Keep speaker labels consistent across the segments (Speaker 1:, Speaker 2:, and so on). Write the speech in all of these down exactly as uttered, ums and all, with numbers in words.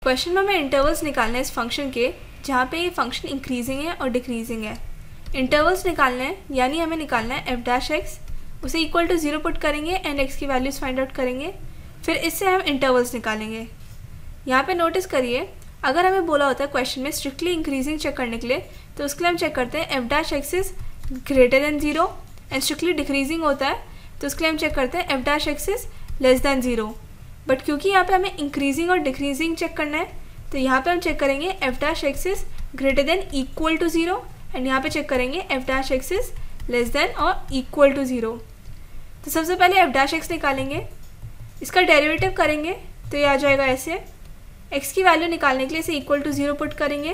Speaker 1: Question में हमें intervals निकालने हैं इस फंक्शन के जहाँ पे ये फंक्शन इंक्रीजिंग है और डिक्रीजिंग है। इंटरवल्स निकालने हैं यानी हमें निकालना है एफ डैश एक्स, उसे इक्वल टू ज़ीरो पुट करेंगे एंड एक्स की वैल्यूज़ फाइंड आउट करेंगे, फिर इससे हम इंटरवल्स निकालेंगे। यहाँ पे नोटिस करिए, अगर हमें बोला होता है क्वेश्चन में स्ट्रिक्टली इंक्रीजिंग चेक करने के लिए, तो उसके लिए हम चेक करते हैं F dash x is greater than zero, and strictly decreasing होता है तो उसके लिए हम चेक करते हैं F dash x is less than zero. But क्योंकि यहाँ पे हमें इंक्रीजिंग और डिक्रीजिंग चेक करना है तो यहाँ पे हम चेक करेंगे F dash x is greater than equal to zero, and यहाँ पे चेक करेंगे F dash x is less than और इक्वल टू ज़ीरो। तो सबसे पहले एफ डैश एक्स निकालेंगे, इसका डेरिवेटिव करेंगे तो ये आ जाएगा ऐसे। एक्स की वैल्यू निकालने के लिए इसे इक्वल टू ज़ीरो पुट करेंगे।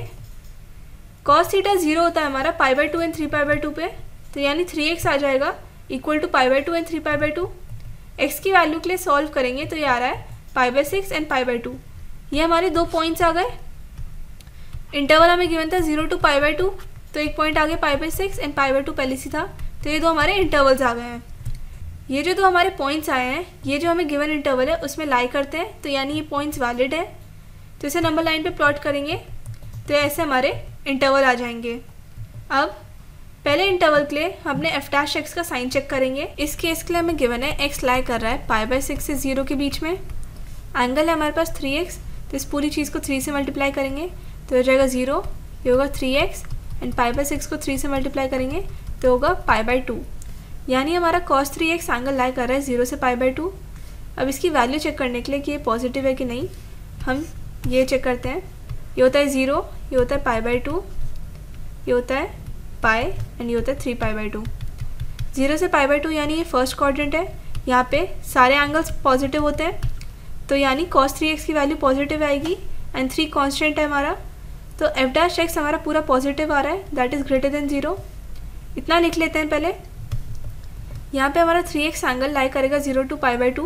Speaker 1: कॉस थीटा ज़ीरो होता है हमारा pi by two and three pi by two पे, तो यानी थ्री एक्स आ जाएगा equal to pi by two and three pi by two. X की वैल्यू के लिए सॉल्व करेंगे तो ये आ रहा है pi by six and pi by two. ये हमारे दो पॉइंट्स आ गए। इंटरवल हमें गिवन था zero to pi by two, तो एक पॉइंट आ गया pi by six and pi by two पहले से था, तो ये दो हमारे इंटरवल्स आ गए हैं। ये जो दो हमारे पॉइंट्स आए हैं ये जो हमें गिवन इंटरवल है उसमें लाई करते हैं, तो यानी ये पॉइंट्स वैलिड है। तो इसे नंबर लाइन पे प्लॉट करेंगे तो ऐसे हमारे इंटरवल आ जाएंगे। अब पहले इंटरवल के लिए हमने एफ डैश एक्स का साइन चेक करेंगे। इस केस के लिए हमें गिवन है एक्स लाई कर रहा है पाई बाई सिक्स से जीरो के बीच में, एंगल है हमारे पास थ्री एक्स, तो इस पूरी चीज़ को थ्री से मल्टीप्लाई करेंगे तो हो जाएगा ज़ीरो, ये होगा three x, and pi by six को थ्री से मल्टीप्लाई करेंगे तो होगा पाई बाई टू, यानी हमारा cos three X angle lie कर रहा है ज़ीरो से पाई बाई टू। अब इसकी वैल्यू चेक करने के लिए कि ये पॉजिटिव है कि नहीं, हम ये चेक करते हैं। ये होता है ज़ीरो, ये होता है पाई बाई टू, ये होता है पाई, एंड ये होता है three pi by two. Zero से पाई बाई टू यानी ये फर्स्ट क्वाड्रेंट है, यहाँ पे सारे एंगल्स पॉजिटिव होते हैं, तो यानी कॉस थ्री एक्स की वैल्यू पॉजिटिव आएगी, एंड थ्री कॉन्स्टेंट है हमारा, तो एफ डैश एक्स हमारा पूरा पॉजिटिव आ रहा है, that is greater than zero. इतना लिख लेते हैं पहले। यहाँ पे हमारा थ्री एक्स एंगल लाई करेगा zero to pi by two,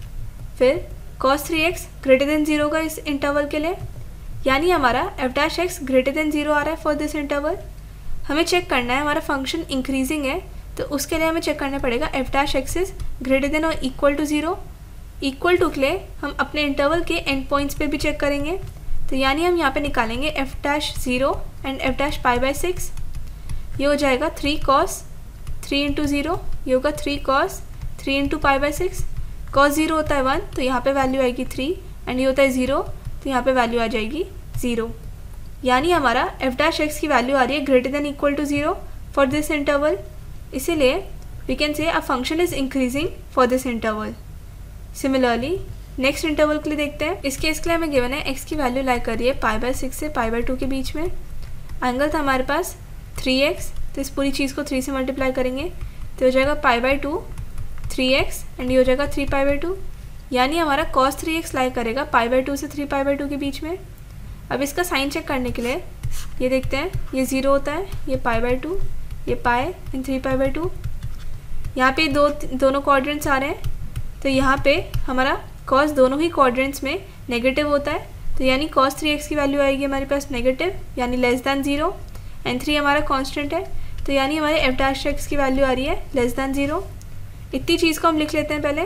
Speaker 1: फिर cos three X greater than zero का इस इंटरवल के लिए, यानी हमारा F dash X greater than zero आ रहा है फॉर दिस इंटरवल। हमें चेक करना है हमारा फंक्शन इंक्रीजिंग है, तो उसके लिए हमें चेक करना पड़ेगा F dash x is greater than और equal to zero. Equal to के लिए हम अपने इंटरवल के एंड पॉइंट्स पे भी चेक करेंगे, तो यानी हम यहाँ पे निकालेंगे F dash zero and F dash pi by six. ये हो जाएगा three cos three into zero, ये होगा three cos three into pi by six. Cos zero होता है वन, तो यहाँ पे वैल्यू आएगी थ्री, एंड ये होता है ज़ीरो, तो यहाँ पे वैल्यू आ जाएगी ज़ीरो, यानी हमारा एफ डैश एक्स की वैल्यू आ रही है greater than equal to zero for this interval. इसीलिए we can say a function is increasing for this interval. Similarly next interval के लिए देखते हैं। इस केस के लिए हमें गिवन है एक्स की वैल्यू लाई कर रही है पाई बाई सिक्स से पाई बाई टू के बीच में, एंगल था हमारे पास थ्री एक्स, तो इस पूरी चीज़ को थ्री से मल्टीप्लाई करेंगे तो हो जाएगा pi by two three x, and ये हो जाएगा थ्री पाई बाई टू, यानी हमारा कॉस थ्री एक्स लाई करेगा पाई बाई टू से थ्री पाई बाई टू के बीच में। अब इसका साइन चेक करने के लिए ये देखते हैं, ये ज़ीरो होता है, ये पाई बाई टू, ये pi and three pi by two. यहाँ पे दो दोनों क्वाड्रेंट्स आ रहे हैं, तो यहाँ पे हमारा कॉस दोनों ही क्वाड्रेंट्स में नेगेटिव होता है, तो यानी कॉस थ्री एक्स की वैल्यू आएगी हमारे पास नेगेटिव, यानी less than zero, and three हमारा कांस्टेंट है, तो यानी हमारे एफ डैश एक्स की वैल्यू आ रही है लेस दैन ज़ीरो। इतनी चीज़ को हम लिख लेते हैं पहले।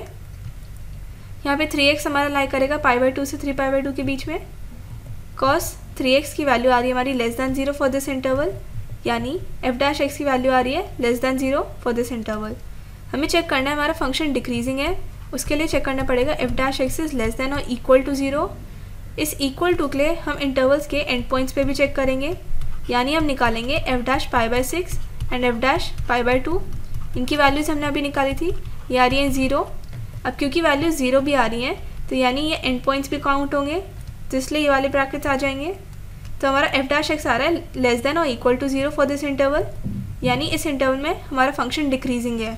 Speaker 1: यहाँ पे थ्री एक्स हमारा लाई करेगा पाई बाई टू से थ्री पाई बाई टू के बीच में, कॉस थ्री एक्स की वैल्यू आ रही है हमारी less than zero for this interval, यानी एफ डैश एक्स की वैल्यू आ रही है less than zero for this interval. हमें चेक करना है हमारा फंक्शन डिक्रीजिंग है, उसके लिए चेक करना पड़ेगा F dash x is less than और इक्वल टू ज़ीरो। इस इक्वल टू के लिए हम इंटरवल्स के एंड पॉइंट्स पे भी चेक करेंगे, यानी हम निकालेंगे F dash pi by six and F dash pi by two. इनकी वैल्यूज हमने अभी निकाली थी, ये आ रही है ज़ीरो। अब क्योंकि वैल्यूज ज़ीरो भी आ रही हैं तो यानी ये एंड पॉइंट्स भी काउंट होंगे, तो इसलिए ये वाले ब्रैकेट्स आ जाएंगे। तो हमारा एफ डैश एक्स आ रहा है लेस देन और equal to zero for this interval, यानी इस इंटरवल में हमारा फंक्शन डिक्रीजिंग है।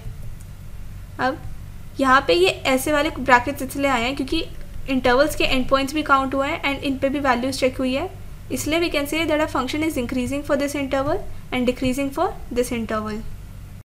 Speaker 1: अब यहाँ पे ये ऐसे वाले ब्रैकेट्स इसलिए आए हैं क्योंकि इंटरवल्स के एंड पॉइंट्स भी काउंट हुए हैं एंड इन पे भी वैल्यूज चेक हुई है, इसलिए we can say that a function is increasing for this interval and decreasing for this interval.